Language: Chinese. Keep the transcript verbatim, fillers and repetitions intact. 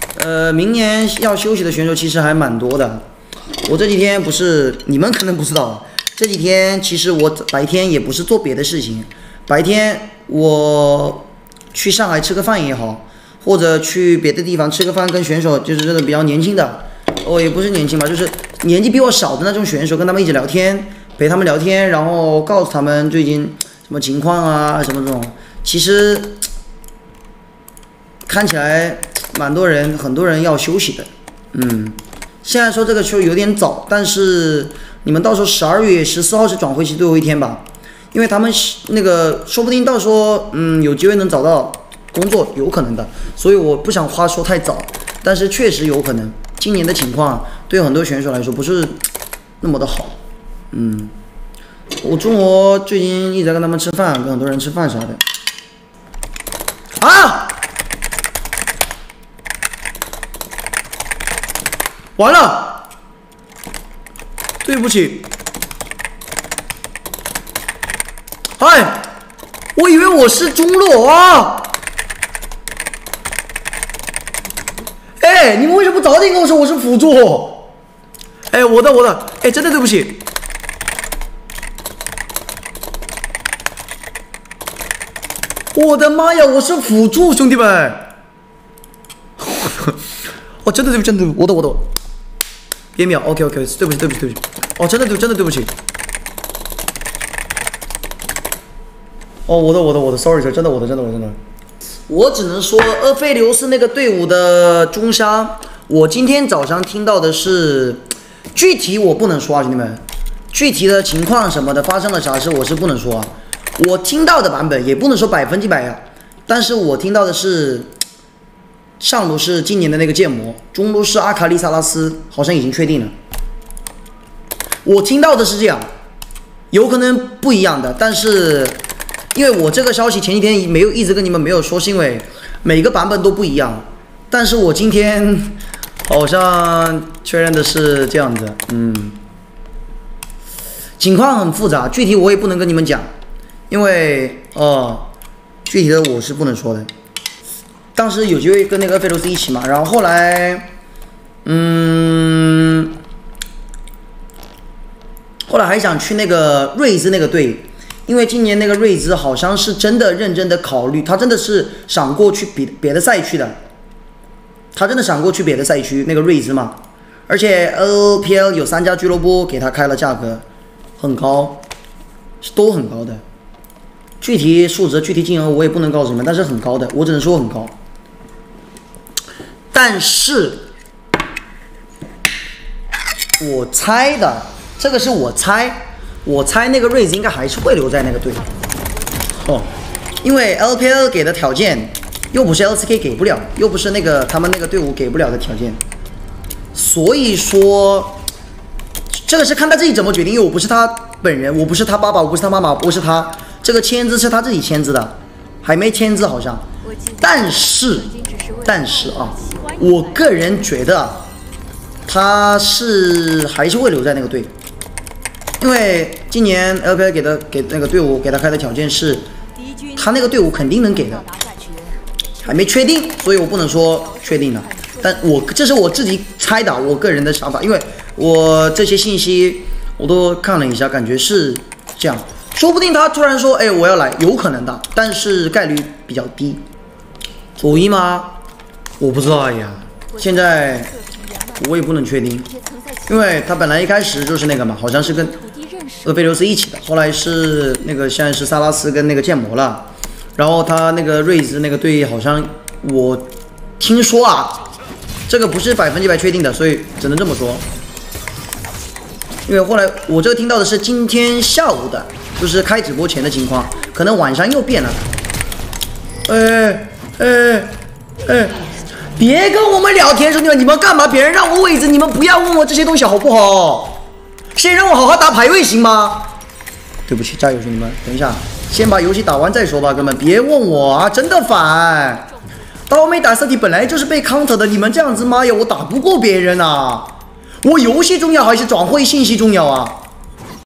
呃，明年要休息的选手其实还蛮多的。我这几天不是，你们可能不知道，这几天其实我白天也不是做别的事情，白天我去上海吃个饭也好，或者去别的地方吃个饭，跟选手就是真的比较年轻的，哦，也不是年轻吧，就是年纪比我少的那种选手，跟他们一起聊天，陪他们聊天，然后告诉他们最近什么情况啊，什么这种，其实看起来蛮多人，很多人要休息的，嗯。现在说这个球有点早，但是你们到时候十二月十四号是转会期最后一天吧？因为他们那个说不定到时候嗯有机会能找到工作，有可能的，所以我不想话说太早，但是确实有可能。今年的情况对很多选手来说不是那么的好，嗯，我中国最近一直在跟他们吃饭，跟很多人吃饭啥的。啊！完了，对不起，哎，我以为我是中路啊！哎，你们为什么不早点跟我说我是辅助？哎，我的我的，哎，真的对不起。我的妈呀，我是辅助，兄弟们！哦，真的对不起，真的对不起，我的我的。别秒 ，OK OK， 对不起对不起对不起，哦，真的对真的对不起。哦，我的我的我的 ，sorry sir， 真的我的真的我的真的。我只能说，厄斐流是那个队伍的中伤。我今天早上听到的是，具体我不能说啊，兄弟们，具体的情况什么的发生了啥事，我是不能说啊。我听到的版本也不能说百分之百啊，但是我听到的是。上路是今年的那个剑魔，中路是阿卡丽萨拉斯，好像已经确定了。我听到的是这样，有可能不一样的，但是因为我这个消息前几天没有一直跟你们没有说，是因为每个版本都不一样。但是我今天好像确认的是这样子，嗯，情况很复杂，具体我也不能跟你们讲，因为哦，具体的我是不能说的。当时有机会跟那个厄斐流斯一起嘛，然后后来，嗯，后来还想去那个瑞兹那个队，因为今年那个瑞兹好像是真的认真的考虑，他真的是想过去别别的赛区的，他真的想过去别的赛区那个瑞兹嘛，而且 L P L 有三家俱乐部给他开了价格，很高，都很高的，具体数值、具体金额我也不能告诉你们，但是很高的，我只能说很高。但是，我猜的，这个是我猜，我猜那个瑞兹应该还是会留在那个队。哦，因为 L P L 给的条件又不是 L C K 给不了，又不是那个他们那个队伍给不了的条件，所以说，这个是看他自己怎么决定，因为我不是他本人，我不是他爸爸，我不是他妈妈，不是他，这个签字是他自己签字的，还没签字好像。但是，但是啊。我个人觉得，他是还是会留在那个队，因为今年 L P L 给的给那个队伍给他开的条件是，他那个队伍肯定能给的，还没确定，所以我不能说确定了。但我这是我自己猜的，我个人的想法，因为我这些信息我都看了一下，感觉是这样，说不定他突然说，哎，我要来，有可能的，但是概率比较低。左一吗？我不知道呀，现在我也不能确定，因为他本来一开始就是那个嘛，好像是跟厄斐流斯一起的，后来是那个现在是萨拉斯跟那个剑魔了，然后他那个瑞兹那个队好像我听说啊，这个不是百分之百确定的，所以只能这么说。因为后来我这个听到的是今天下午的，就是开直播前的情况，可能晚上又变了。哎哎哎！别跟我们聊天，兄弟们，你们干嘛？别人让我位置，你们不要问我这些东西好不好？先让我好好打排位行吗？对不起，加油，兄弟们！等一下，先把游戏打完再说吧，哥们，别问我啊，真的烦。刀妹打色体本来就是被 counter 的，你们这样子，妈呀，我打不过别人啊！我游戏重要还是转会信息重要啊？